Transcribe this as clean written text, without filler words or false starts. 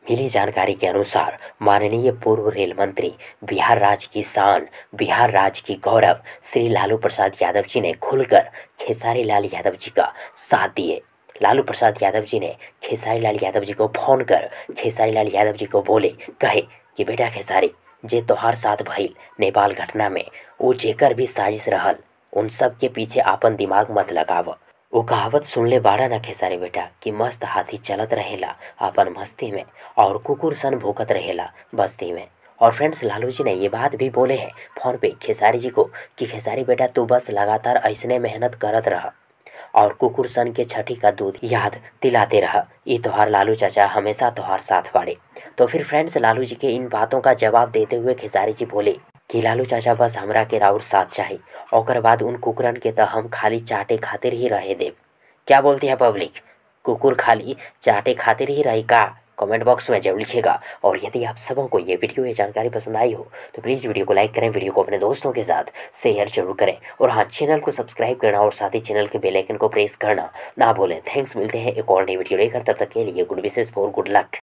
मिली जानकारी के अनुसार माननीय पूर्व रेल मंत्री, बिहार राज्य की शान, बिहार राज्य की गौरव श्री लालू प्रसाद यादव जी ने खुलकर खेसारी लाल यादव जी का साथ दिए। लालू प्रसाद यादव जी ने खेसारी लाल यादव जी को फोन कर खेसारी लाल यादव जी को बोले, कहे कि बेटा खेसारी, जे तोहार साथ भइल नेपाल घटना में, वो जेकर भी साजिश रहल, उन सब के पीछे आपन दिमाग मत लगाव। वो कहावत सुनले बाड़ा ना खेसारी बेटा कि मस्त हाथी चलत रहेला अपन मस्ती में और कुकुर सन भूकत रहेला बस्ती में। और फ्रेंड्स, लालू जी ने ये बात भी बोले हैं फोन पे खेसारी जी को कि खेसारी बेटा तू बस लगातार ऐसने मेहनत करत रहा और कुकुर सन के छठी का दूध याद दिलाते रहा। ये तोहार लालू चाचा हमेशा तोहार साथ बाड़े। तो फिर फ्रेंड्स, लालू जी के इन बातों का जवाब देते हुए खेसारी जी बोले कि लालू चाचा बस हमरा के राउर साथ चाही, ओकर बाद उन कुकुरन के त हम खाली चाटे खातिर ही रहे देव। क्या बोलती है पब्लिक? कुकुर खाली चाटे खातिर ही रही का? कमेंट बॉक्स में जरूर लिखिएगा। और यदि आप सबों को ये वीडियो, ये जानकारी पसंद आई हो तो प्लीज़ वीडियो को लाइक करें, वीडियो को अपने दोस्तों के साथ शेयर जरूर करें और हाँ, चैनल को सब्सक्राइब करना और साथ ही चैनल के बेल आइकन को प्रेस करना ना भूलें। थैंक्स, मिलते हैं एक और नई वीडियो लेकर, तब तक के लिए good wishes for good luck.